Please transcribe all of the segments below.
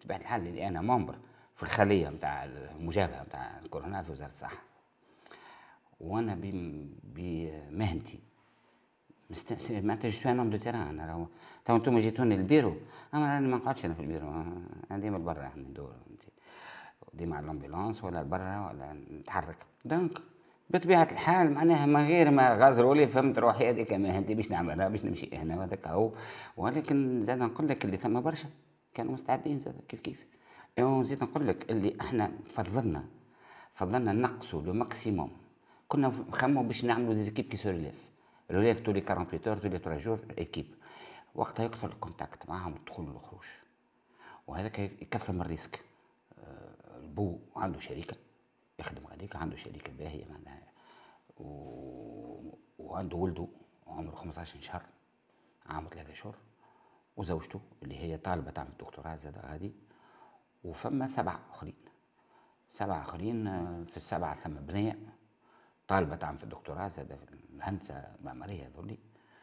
بطبيعه الحال اللي انا ممبر في الخليه نتاع المجابهه نتاع الكورونا في وزاره الصحه، وانا بمهنتي مستأسف معناتها جو نوم دو تيران. انا راهو تو انتم جيتوني للبيرو، انا راني ما نقعدش انا في البيرو، انا ديما برا يعني ندور ديما على الامبيلونس ولا برا ولا نتحرك. دونك بطبيعه الحال معناها من غير ما غازروا لي فهمت روحي هذيك مهنتي باش نعملها باش نمشي هنا وهذاك هو. ولكن زاد نقول لك اللي ثم برشا كانوا مستعدين زاد كيف ونزيد نقول لك اللي احنا فضلنا نقصوا لو ماكسيموم. كنا نخمموا باش نعملوا ديزيكيب كي سو ريليف تولي 48 اور تولي 3 جور ايكيب، وقتها يكثر الكونتاكت معاهم الدخول والخروج، وهذاك يكثر من الريسك. البو عنده شركه يخدم غاديك، عنده شركه باهيه معناها، وعنده ولده عمره 15 شهر عام 3 شهور، وزوجته اللي هي طالبه تعمل دكتوراه زاد غادي، وفما 7 آخرين في ال7 ثم بنية طالبة تعمل في الدكتوراه زاد في الهندسة المعمارية هذولي،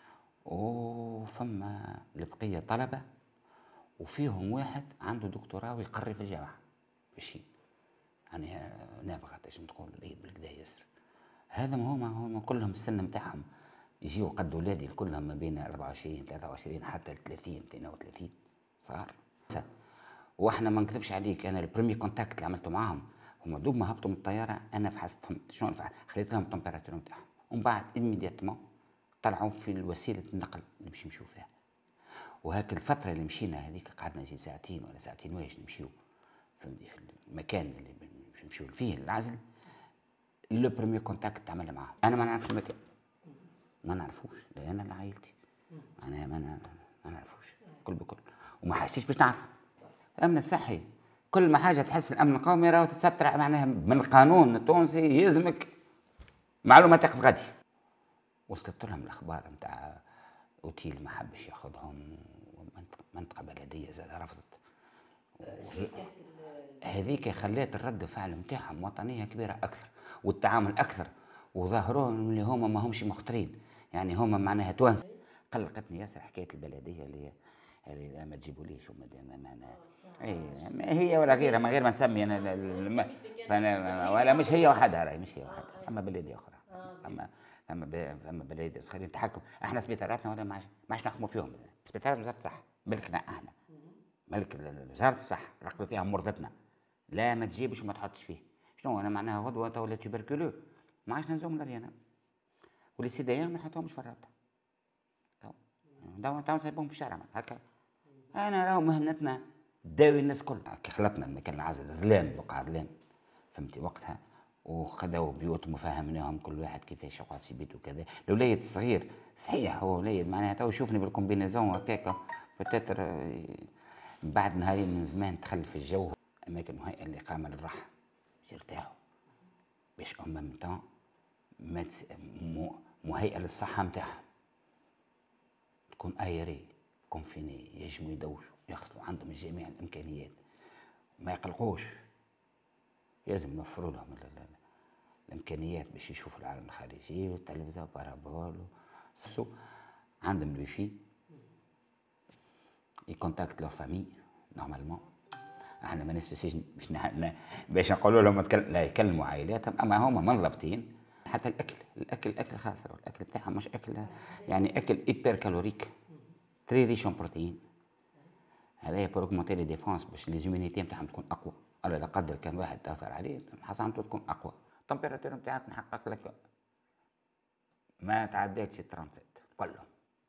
وفما البقية طلبة وفيهم واحد عنده دكتوراه ويقري في الجامعة ماشي يعني نابغة باش تقول العيد بالكدا ياسر. هذا ما هما كلهم السن نتاعهم يجيو قد ولادي كلهم ما بين 24 23 حتى 30 32 صغار. واحنا ما نكذبش عليك، انا البريمي كونتاكت اللي عملته معاهم هما دوب ما هبطوا من الطياره انا فحصتهم شلون خليت لهم التمبيراتور نتاعهم، ومن بعد ايميدياتمون طلعوا في وسيله النقل اللي باش يمشيو فيها. وهاك الفتره اللي مشينا هذيك قعدنا شي ساعتين ولا ساعتين واش نمشيو فهمتي في المكان اللي باش نمشيو فيه العزل. لو بريمي كونتاكت عملنا معاهم، انا ما نعرفش المكان، ما نعرفوش لا انا لا عائلتي، انا ما نعرفوش كل بكل، وما حسيتش باش نعرفه. الامن الصحي كل ما حاجه تحس الامن القومي راهو تتستر معناها من القانون التونسي يلزمك معلوماتك في غادي. وصلت لهم الاخبار نتاع اوتيل ما حبش ياخذهم، منطقه بلديه زاد رفضت. هذيك خلات الرد فعل نتاعهم وطنيه كبيره اكثر والتعامل اكثر، وظاهرون اللي هما ما همش مخطرين يعني هما معناها توانسه. قلقتني ياسر حكايه البلديه اللي ما تجيبوليش وما معناها هي ولا غيرها من غير ما نسمي انا فانا ولا مش هي وحدها، راهي مش هي وحدها، اما بلادي اخرى، اما بلادي خلينا نتحكم. احنا سبيطاراتنا ولا ما عادش نحكموا فيهم، سبيطارات وزاره الصحه ملكنا احنا، ملك وزاره الصحه نراقبوا فيها مرضتنا، لا ما تجيبش وما تحطش فيه. شنو انا معناها غدوه ولا تيبركلو ما عادش نزوم لرينا، واللي سيدايا ما نحطهمش في الرابطه، تو نسيبهم في الشارع هكا. انا راهو مهنتنا تداوي الناس كل كي خلطنا المكان العزل ظلام بقع ظلام فهمتي وقتها، وخذوا بيوت وفهمناهم كل واحد كيفاش يقعد في بيته وكذا. الوليد الصغير صحيح هو وليد معناها تو يشوفني بالكومبينيزون هكاكا بتاتر بعد نهارين من زمان دخل في الجو. اماكن مهيئه للاقامه للراحه باش يرتاحوا، باش ميم مهيئه للصحه نتاعهم، تكون ايري كونفيني، يجموا يدوشوا ياخذوا عندهم جميع الامكانيات ما يقلقوش. لازم نوفروا لهم الامكانيات باش يشوفوا العالم الخارجي والتلفزه وبارابول عندهم الويفي يكونتاكت لو فامي نورمالمون. احنا ما ناس في السجن باش نقولوا لهم لا يكلموا عائلاتهم، اما هما منضبطين. حتى الاكل خاسر، الاكل بتاعهم مش اكل يعني اكل ايبر كالوريك تري ريش اون بروتين. هذايا بور اوغمونتي لي ديفونس باش لي زيمينيتي نتاعهم تكون اقوى، على لا قدر كان واحد تاثر عليه حصانته تكون اقوى. التمبيراتور نتاعك نحقق لك ما تعداكش 37 كلهم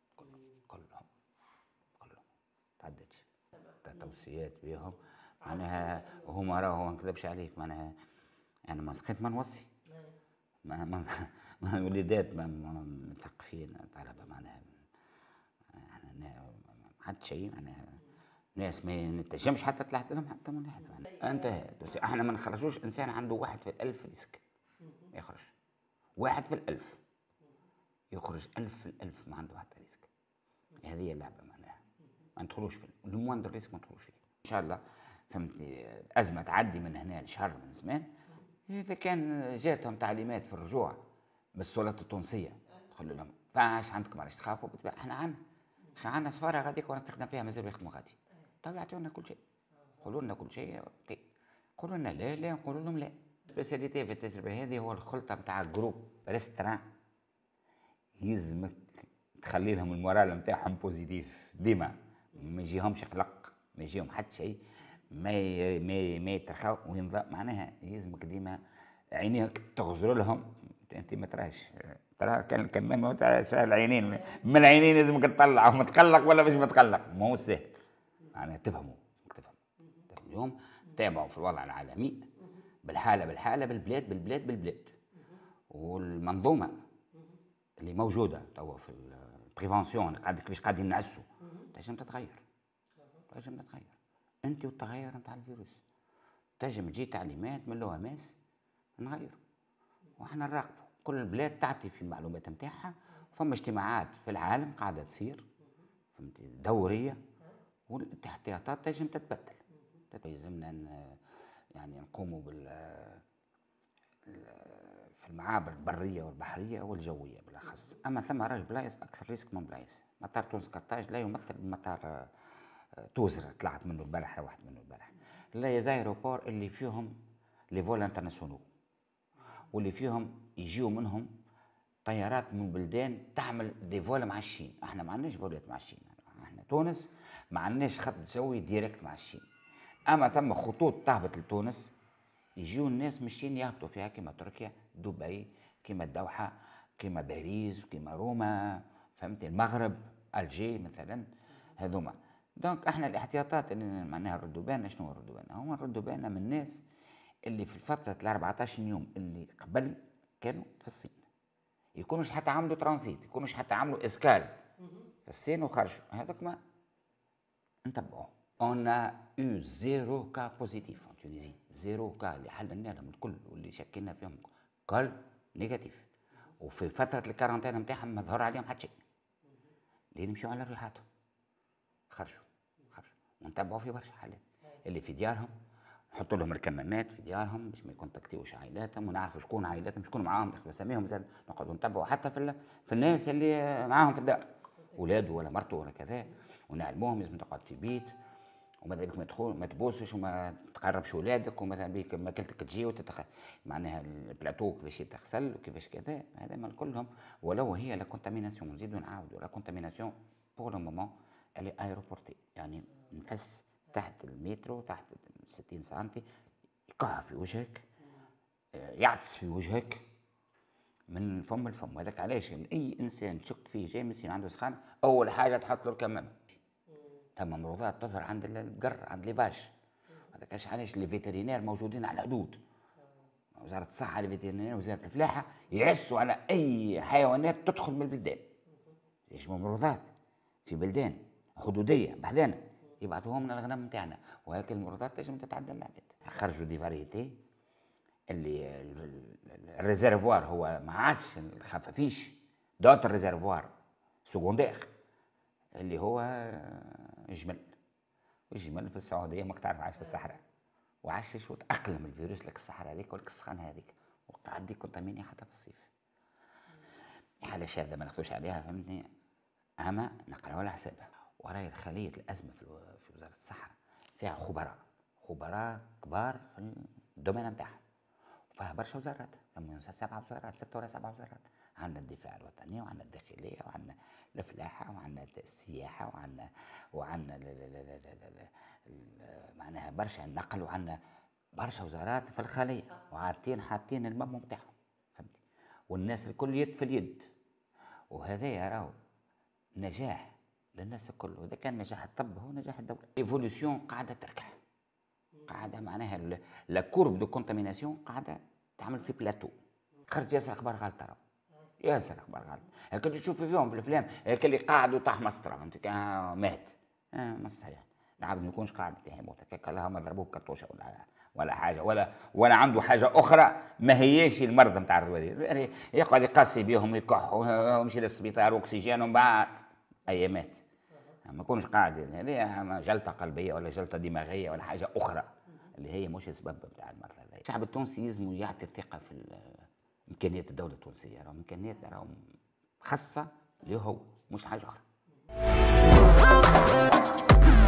تعداش. توصيات بيهم معناها هما راهو ما نكذبش عليك معناها انا ما سقيت ما نوصي ما الوليدات مثقفين طلبه معناها ما حد شيء معناها ناس ما نتجمش حتى طلعت لهم حتى من واحد انتهى. احنا ما نخرجوش انسان عنده 1 في 1000 ريسك يخرج، 1 في 1000 يخرج 1000 في 1000 ما عنده حتى ريسك. هذه هي اللعبه معناها ما ندخلوش في الموندر ريسك ما ندخلوش فيه ان شاء الله. فهمتني ازمه تعدي من هنا لشهر من زمان، اذا كان جاتهم تعليمات في الرجوع بالسلطات التونسيه تقول لهم فاش عندكم علاش تخافوا احنا عندنا سفاره غاديك ونستخدم فيها مازال يخدموا غادي، تو يعطيونا كل شيء قولوا لنا كل شيء اوكي، قولوا لنا لا لا، نقولوا لهم لا. سبيسياليتي في التجربه هذه هو الخلطه نتاع جروب ريستران، يلزمك تخلي لهم المورال نتاعهم بوزيتيف ديما، ما يجيهمش قلق، ما يجيهم حتى شيء، ما يترخاو وينضاء، معناها يلزمك ديما عينيك تغزر لهم. انت ما تراش، ترى كان الكمام تاع العينين، من العينين لازمك تطلع متقلق ولا مش متقلق، ما هو سهل معناها تفهموا. اليوم تابعوا في الوضع العالمي بالحاله بالبلاد بالبلاد بالبلاد، والمنظومه اللي موجوده توا في البريفونسيون كيفاش قاعدين نعسوا تنجم تتغير. انت والتغير نتاع الفيروس تنجم تجي تعليمات من الOMS نغيروا، واحنا نراقبوا. كل البلاد تعطي في المعلومات نتاعها، فما اجتماعات في العالم قاعده تصير فهمتي دوريه، والاحتياطات تنجم تتبدل. يلزمنا يعني نقوموا في المعابر البريه والبحريه والجويه بالاخص. اما ثم راج بلايص اكثر ريسك من بلايص. مطار تونس قرطاج لا يمثل مطار توزر طلعت منه البارح، روحت منه البارح. لا زايروبور اللي فيهم لي فول انترناسيونال، واللي فيهم يجيو منهم طيارات من بلدان تعمل دي فول مع الصين. احنا ما عندناش فولات مع الصين، احنا تونس ما عندناش خط جوي ديريكت مع الصين. اما ثم خطوط تهبط لتونس، يجيو الناس من الصين يهبطوا فيها كما تركيا، دبي، كما الدوحه، كما باريس، كما روما، فهمت، المغرب، الجي مثلا، هذوما. دونك احنا الاحتياطات اللي معناها نردوا بالنا، شنو نردوا بالنا؟ هو نردوا بالنا من الناس اللي في الفتره ال 14 يوم اللي قبل كانوا في الصين، يكونوش حتى عملوا ترانزيت، يكونوش حتى عملوا اسكال في الصين وخرجوا، هذاك ما نتبعوه. On a eu 0 cas positif en Tunisie، 0 cas اللي حللنا لهم الكل واللي شكينا فيهم كل نيجاتيف، وفي فترة الكارانتين نتاعهم ما ظهر عليهم حتى شيء، لين مشيو على ريحاتهم خرجوا ونتبعوا في برشا حالات اللي في ديارهم، نحطوا لهم الكمامات في ديارهم باش ما يكونتاكتيوش عائلاتهم، ونعرفوا شكون عائلاتهم شكون معاهم، اساميهم زاد نقعدوا نتبعوا حتى في الناس اللي معاهم في الدار، اولاده ولا مرته ولا كذا، ونعلموهم لازم تقعد في بيت، وماذا بك ما تبوسش وما تقربش ولادك، وماذا بك ماكلتك تجي معناها البلاتو كيفاش يتغسل وكيفاش كذا، هذا ما كلهم. ولو هي لا كونتاميناسيون، نزيدوا نعاودوا لا كونتاميناسيون بور لو مومون اللي ايروبورتي، يعني نفس تحت المترو تحت 60 سنتي، يقع في وجهك، يعطس في وجهك من فم لفم. هذاك علاش اي انسان تشك فيه جاي من الصين عنده سخان، اول حاجه تحط له الكمامه. ثم مرضات تظهر عند البقر، عند ليفاج، هذاك علاش لي فيترينير موجودين على الحدود، وزاره الصحه الفيترينير وزاره الفلاحه يعسوا على اي حيوانات تدخل من البلدان، يجمعوا مرضات في بلدان حدوديه بحذانا، يبعثوهم من الغنم نتاعنا، وهيك المرضات تنجم تتعدى العباد. خرجوا دي فاريتي اللي الريزرفوار هو ما عادش الخفافيش، دوت الريزرفوار سكوندير اللي هو الجمل. والجمل في السعوديه ماك تعرف عايش في الصحراء، وعاش وتاقلم الفيروس لك الصحراء هذيك ولك السخانه هذيك، وقعد كونتاميني حتى في الصيف. حاله شاذه ما ناخذوش عليها فهمتني، اما نقراو على حسابها. وراي خليه الازمه في وزاره الصحه فيها خبراء كبار في الدومين نتاعها، وفيها برشا وزارات، 7 وزارات 6 ولا 7 وزارات. عندنا الدفاع الوطني، وعندنا الداخليه، وعندنا الفلاحه، وعندنا السياحه، وعندنا معناها برشا النقل، وعندنا برشا وزارات في الخليه، حاطين المم نتاعهم فهمتي، والناس الكل يد في اليد. وهذا راهو نجاح للناس الكل، واذا كان نجاح الطب هو نجاح الدوله. ايفولوسيون قاعده تركح، قاعده معناها لا كورب دو كونتاميناسيون قاعده تعمل في بلاتو. خرج ياسر اخبار غلط، راهو ياسر اخبار غلط. هاك اللي تشوف فيهم في الافلام، هاك اللي قاعد وطاح مسطره فهمت، مات، ما صحيح. العبد ما يكونش قاعد يموت هكاك، اللهم ضربوه بكرتوشه ولا حاجه، ولا عنده حاجه اخرى ما هياش المرض نتاع الروادي، يعني يقعد يقاسي بهم يكح ويمشي للسبيطار واكسجين ومن بعد ايامات. ما يكونش قاعد، هذه جلطه قلبيه ولا جلطه دماغيه ولا حاجه اخرى اللي هي مش السبب بتاع المرض هذا. الشعب التونسي لازم يعطي الثقه في امكانيات الدوله التونسيه، راهو امكانيات راهو خاصه له هو، مش حاجه اخرى.